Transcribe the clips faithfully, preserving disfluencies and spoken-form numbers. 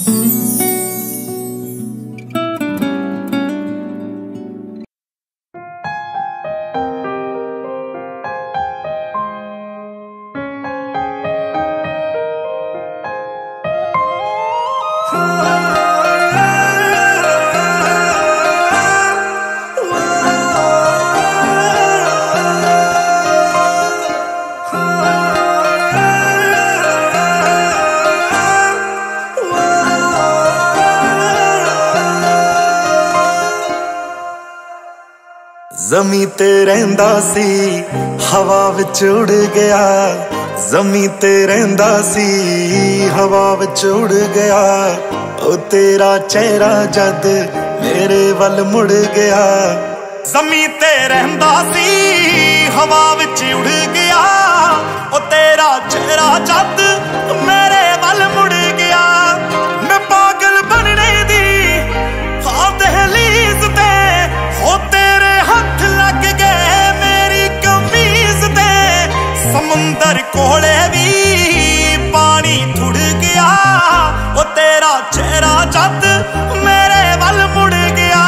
ज़मीं ते रहिंदा सी हवा विच उड़ गया, ज़मीं ते रहिंदा सी हवा विच उड़ गया। ओ तेरा चेहरा जद मेरे वल मुड़ गया, ज़मीं ते रहिंदा सी हवा विच उड़ गया। ओ तेरा चेहरा जद मेरे वल मुड़ गया। मैं पागल बनने दी हाँ दहलीज ते हो तेरे हाथ लग गए मेरी कमीज ते। समुंदर कोले भी पानी थुड़ गया। ओ तेरा चेहरा जद मेरे वल मुड़ गया।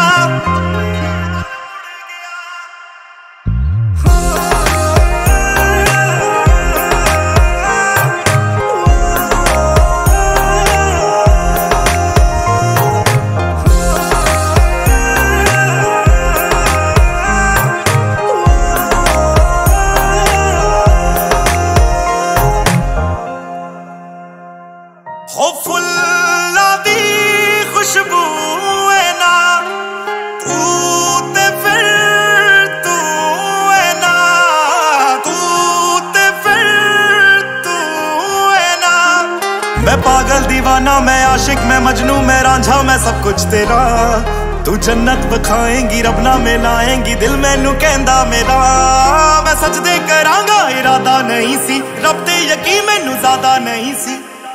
हो फुल्ला दी खुशबू है ना तू ते फिर तू है ना, तू ते फिर तू है ना। मैं पागल दीवाना मैं आशिक मैं मजनू मैं रांझा मैं सब कुछ तेरा। तू जन्नत बखाएंगी रब ना मिलाएंगी दिल मैनू कहंदा मेरा। मैं सजदे करांगा इरादा नहीं सी रब ते यकीन मैनू ज्यादा नहीं सी।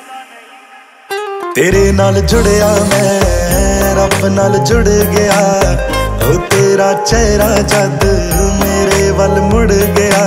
तेरे नाल जुड़िया मैं रब नाल जुड़ गया। ओ तेरा चेहरा जद मेरे वल मुड़ गया।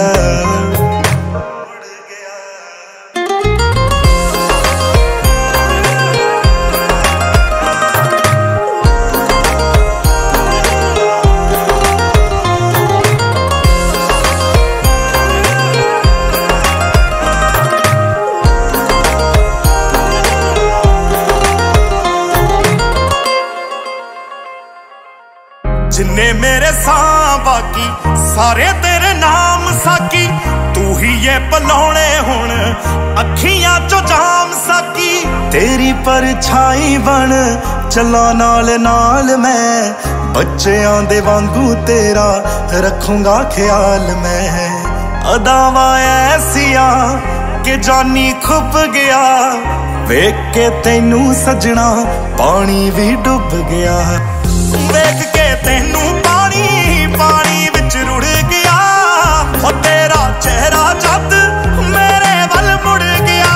जिन्ने मेरे सां बाकी सारे तेरे नाम साकी। तू ही ये पलौने हुण अखियां चो जाम साकी। तेरी परछाई बन चला नाल नाल मैं बच्चेआं दे वांगू तेरा रखूंगा ख्याल मैं। अदावां ऐसियां के जानी खुप गया। वेख के तैनू सजना पानी भी डुब गया। वेख के तैनू पानी पानी विच रुड़ गया। हो तेरा चेहरा जद मेरे वल मुड़ गया।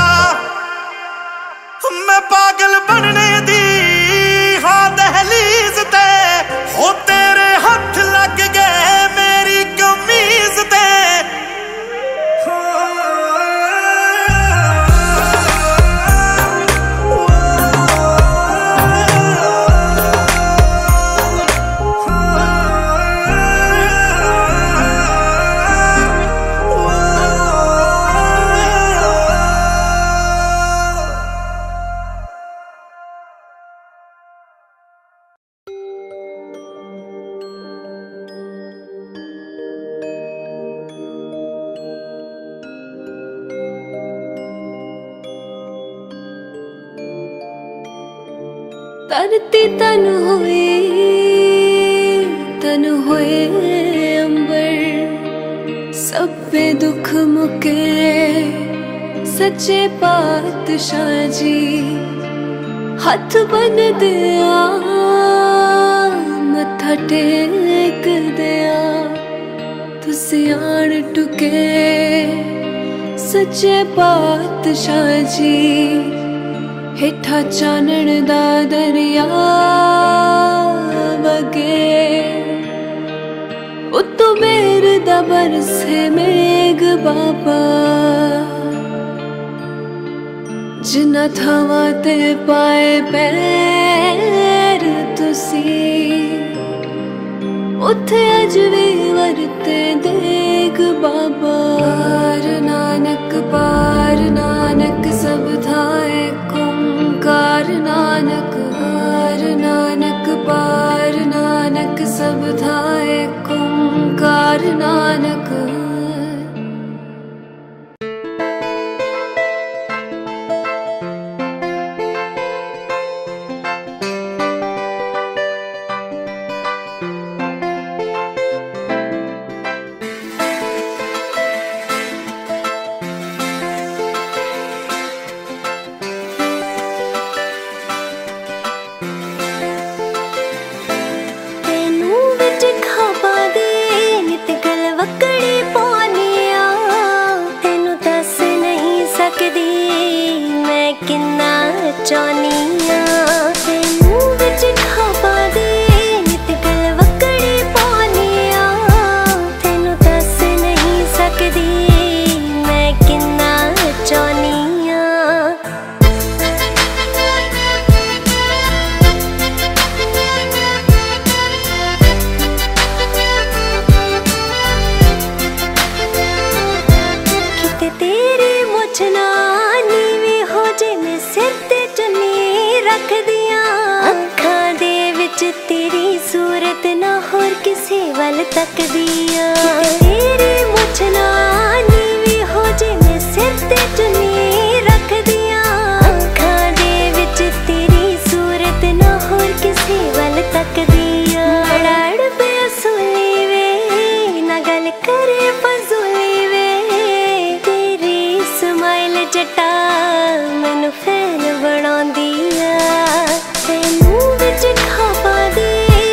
मैं पागल बनने दी हाँ दहलीज ते हो तेरे हाथ लग गए मेरी कमीज ते। धरती तन होए तन होए अंबर सब पे दुख मुके सच्चे पातशाह जी। हथ बन दिया मत्था टेक दिया तुसी आन टुके सच्चे पातशाह जी। हेठा चानण दा दरिया वगे उतों मेर दा बरसे मेघ बाबा। जिन्ना थावां ते पाए पैर तुसी उत्थे अज भी वरते देग बाबा। पार नानक पार नानक सब थाए कुंकार नानक। पार नानक पार नानक सब थाए कुंकार नानक। तक दिया तेरी मुझ ना नीवी हो जे मैं सिर ते चुन्नी रख दिया। अखां दे विच तेरी सूरत ना होर किसी वल तक दिया। लड़ पे असुली वे ना गल करे फजूली वे तेरी स्माइल जटा मैनू फैन बनांदी आ। तैनू विच खापा दी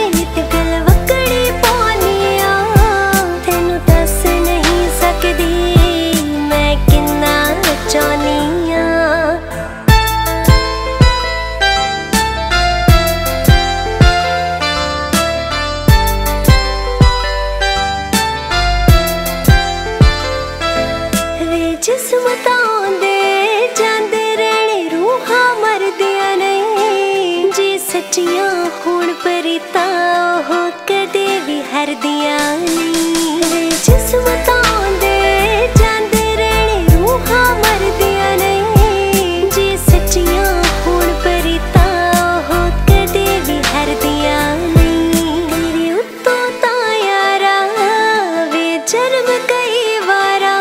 जिस्मतां दे जांदे रहने रूहां मरदियां नहीं। जे सच्चियां होण परीतां ओह कदे भी हरदियां नहीं। जिस्मतां दे जांदे रहने रूहां मरदियां नहीं। जे सच्चियां होण परीतां ओह कदे भी हरदियां नहीं। तेरे उत्तों तां यारा वे जन्म कई वारा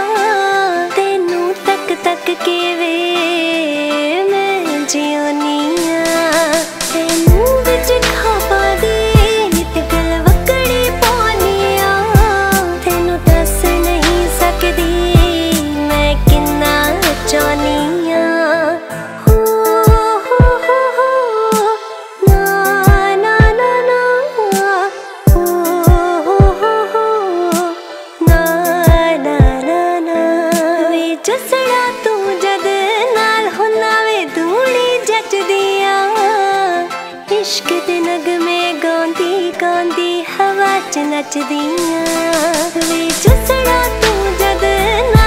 तक के वे मैं जियोनी आ। तैनू विच खापा दी नित गल वकड़ी पानी आ। तैनू दस नहीं सकदी मैं किन्ना चाहनी आ। हो हो हो हो ना ना ना ना हो हो हो हो ना ना ना ना वे जसड़ा इश्क दे नगमे गांदी गांदी हवा च नचदियां वे जसड़ा तू जद